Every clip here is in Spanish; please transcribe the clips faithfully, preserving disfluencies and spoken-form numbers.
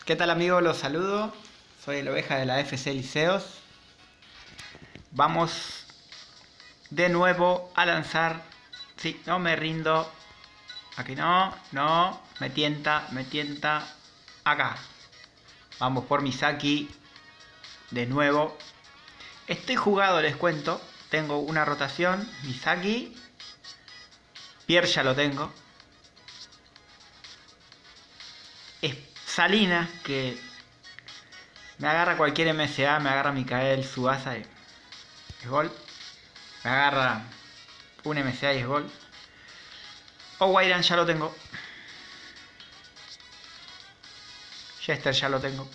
¿Qué tal amigos? Los saludo. Soy el oveja de la F C Liceos. Vamos de nuevo a lanzar. Sí, no me rindo. Aquí no, no. Me tienta, me tienta. Acá. Vamos por Misaki. De nuevo. Estoy jugado, les cuento. Tengo una rotación. Misaki. Pierre ya lo tengo. Es Salinas, que me agarra cualquier M S A, me agarra Mikael, Tsubasa y es gol. Me agarra un M S A y es gol. O Wairan ya lo tengo. Jester ya lo tengo.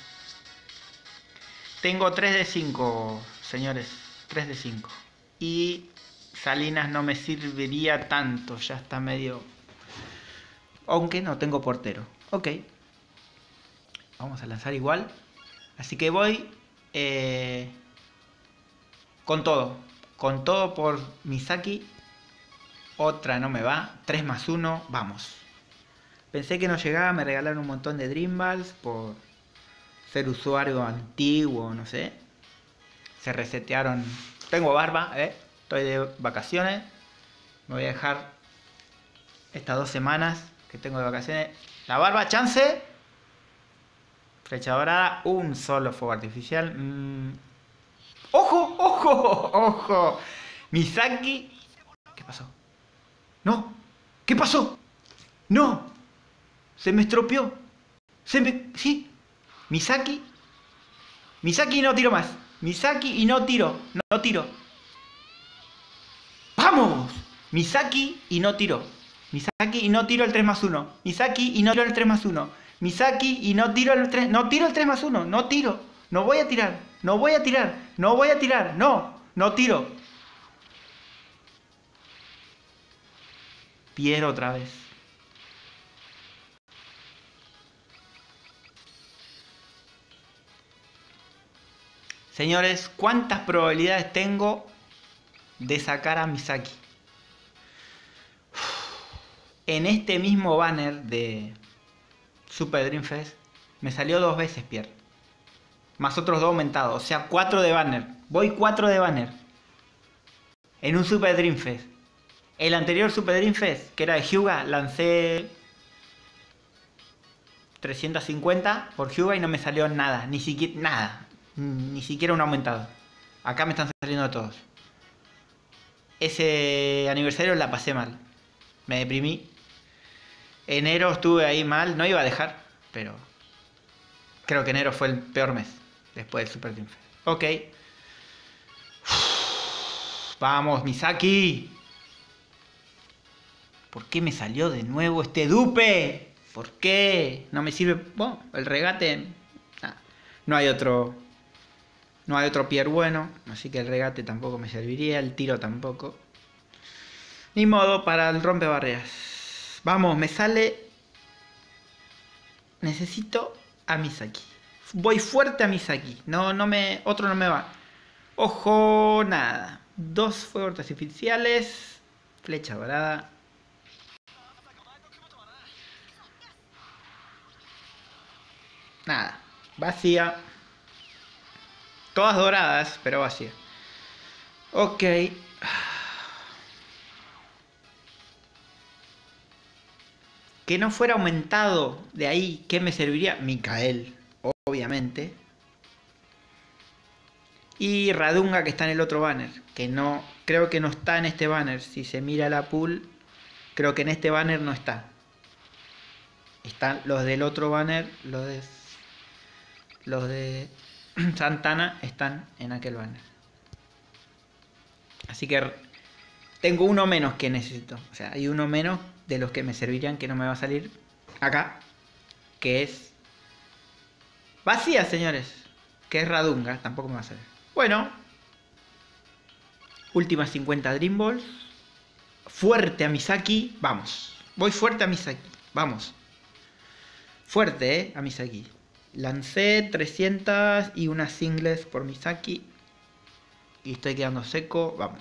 Tengo tres de cinco, señores. tres de cinco. Y Salinas no me serviría tanto. Ya está medio... Aunque no tengo portero. Ok. Vamos a lanzar igual. Así que voy eh, con todo. Con todo por Misaki. Otra no me va. tres más uno. Vamos. Pensé que no llegaba. Me regalaron un montón de Dream Balls por ser usuario antiguo. No sé. Se resetearon. Tengo barba. ¿eh? Estoy de vacaciones. Me voy a dejar estas dos semanas que tengo de vacaciones. La barba, chance. Flecha dorada, un solo fuego artificial. Mm. ¡Ojo! ¡Ojo! ¡Ojo! Misaki. ¿Qué pasó? ¡No! ¿Qué pasó? ¡No! Se me estropeó. Se me... Sí. Misaki. Misaki y no tiro más. Misaki y no tiro. No, no tiro. ¡Vamos! Misaki y no tiro. Misaki y no tiro el tres más uno. Misaki y no tiro el tres más uno. Misaki y no tiro el tres, no tiro el tres más uno, no tiro, no voy a tirar, no voy a tirar, no voy a tirar, no, no tiro. Pierre otra vez. Señores, ¿cuántas probabilidades tengo de sacar a Misaki? En este mismo banner de Super Dream Fest me salió dos veces Pierre, más otros dos aumentados, o sea cuatro de banner. Voy cuatro de banner en un Super Dream Fest. El anterior Super Dream Fest, que era de Hyuga, lancé trescientos cincuenta por Hyuga y no me salió nada, ni siquiera nada, ni siquiera un aumentado. Acá me están saliendo todos. Ese aniversario la pasé mal, me deprimí. Enero estuve ahí mal, no iba a dejar, pero creo que enero fue el peor mes después del Super Dream Fest. Ok. Vamos, Misaki. ¿Por qué me salió de nuevo este dupe? ¿Por qué? No me sirve... Bueno, el regate... Nah, no hay otro... No hay otro Pierre bueno, así que el regate tampoco me serviría, el tiro tampoco. Ni modo para el rompebarreras. Vamos, me sale... Necesito a Misaki. Voy fuerte a Misaki. No, no me... Otro no me va. Ojo, nada. Dos fuegos artificiales. Flecha dorada. Nada. Vacía. Todas doradas, pero vacía. Ok. Que no fuera aumentado de ahí, ¿qué me serviría? Mikael, obviamente. Y Radunga, que está en el otro banner, que no, creo que no está en este banner. Si se mira la pool, creo que en este banner no está. Están los del otro banner, los de, los de Santana están en aquel banner. Así que tengo uno menos que necesito. O sea, hay uno menos de los que me servirían que no me va a salir acá, que es vacía, señores, que es Radunga, tampoco me va a salir. Bueno, últimas cincuenta Dream Balls. Fuerte a Misaki, vamos. Voy fuerte a Misaki, vamos. Fuerte, eh, a Misaki. Lancé trescientas y unas singles por Misaki. Y estoy quedando seco, vamos.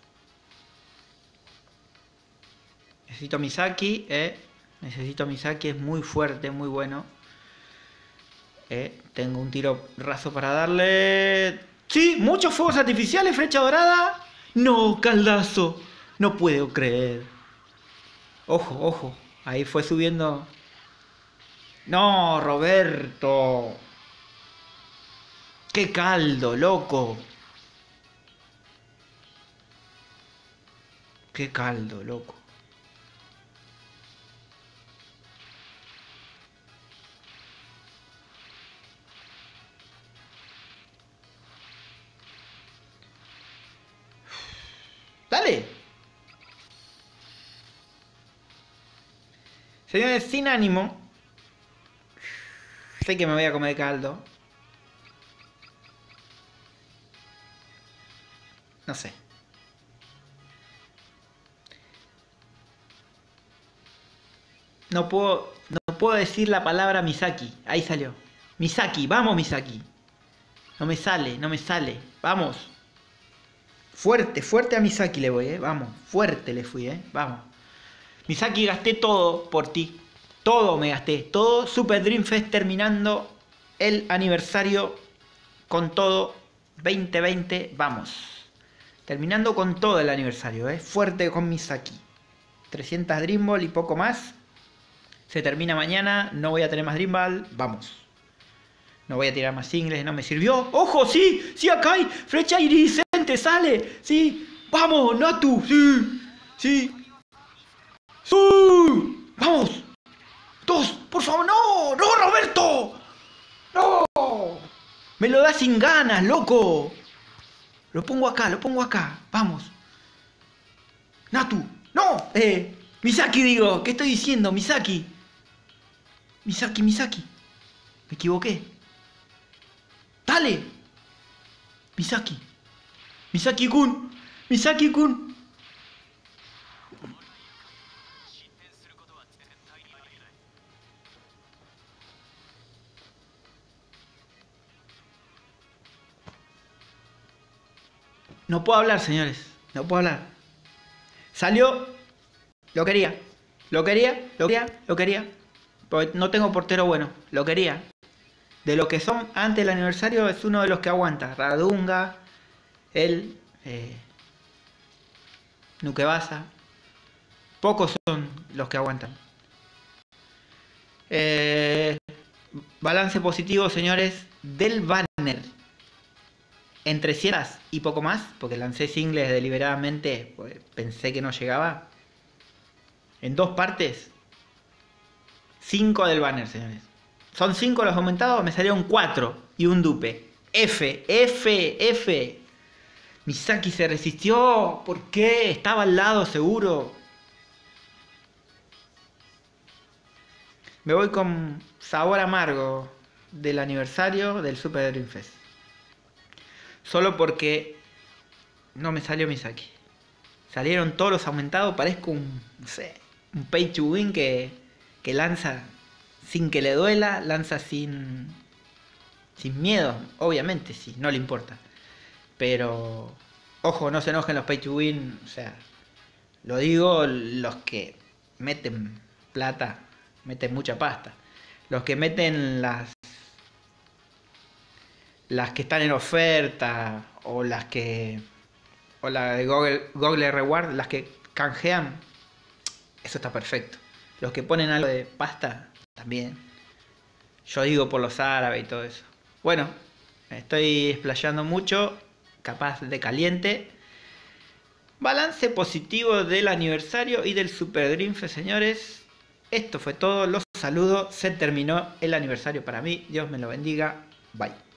Necesito Misaki, eh. Necesito Misaki, es muy fuerte, muy bueno. Eh, tengo un tiro raso para darle. ¡Sí! ¡Muchos fuegos artificiales, flecha dorada! ¡No, caldazo! No puedo creer. Ojo, ojo. Ahí fue subiendo. ¡No, Roberto! ¡Qué caldo, loco! ¡Qué caldo, loco! ¡Dale! Señores, sin ánimo. Sé que me voy a comer caldo. No sé. No puedo, no puedo decir la palabra Misaki. Ahí salió. Misaki, vamos Misaki. No me sale, no me sale. Vamos. Fuerte, fuerte a Misaki le voy, eh. Vamos, fuerte le fui, eh. Vamos. Misaki, gasté todo por ti. Todo me gasté. Todo. Super Dream Fest terminando el aniversario con todo. veinte veinte. Vamos. Terminando con todo el aniversario, eh. Fuerte con Misaki. trescientas Dream Ball y poco más. Se termina mañana. No voy a tener más Dream Ball. Vamos. No voy a tirar más singles, no me sirvió. ¡Ojo! ¡Sí! ¡Sí acá hay! ¡Flecha iridiscente! ¡Sale! ¡Sí! ¡Vamos, Natu! ¡Sí! ¡Sí! ¡Sí! ¡Vamos! ¡Dos! ¡Por favor! ¡No! ¡No, Roberto! ¡No! ¡Me lo da sin ganas, loco! Lo pongo acá, lo pongo acá. ¡Vamos! ¡Natu! ¡No! Eh... Misaki digo. ¿Qué estoy diciendo? Misaki. Misaki, Misaki. Me equivoqué. ¡Dale! Misaki. Misaki-kun. Misaki-kun. No puedo hablar, señores. No puedo hablar. Salió. Lo quería. Lo quería. Lo quería. Lo quería. Porque no tengo portero bueno. Lo quería. De lo que son antes del aniversario es uno de los que aguanta. Radunga, él, eh, Nukebasa. Pocos son los que aguantan. Eh, balance positivo, señores, del banner. Entre cienas y poco más, porque lancé singles deliberadamente, pues pensé que no llegaba. En dos partes, cinco del banner, señores. Son cinco los aumentados, me salieron cuatro y un dupe. F, F, F. Misaki se resistió. ¿Por qué? Estaba al lado, seguro. Me voy con sabor amargo del aniversario del Super Dream Fest. Solo porque no me salió Misaki. Salieron todos los aumentados. Parezco un, no sé, un pay to win que, que lanza sin que le duela, lanza sin, sin miedo, obviamente, sí, no le importa. Pero, ojo, no se enojen los pay to win, o sea, lo digo los que meten plata, meten mucha pasta. Los que meten las, las que están en oferta, o las que, o la de Google, Google Reward, las que canjean, eso está perfecto. Los que ponen algo de pasta, también. Yo digo por los árabes y todo eso. Bueno, estoy explayando mucho, capaz de caliente. Balance positivo del aniversario y del Super Dream Fest, señores. Esto fue todo, los saludo. Se terminó el aniversario para mí. Dios me lo bendiga. Bye.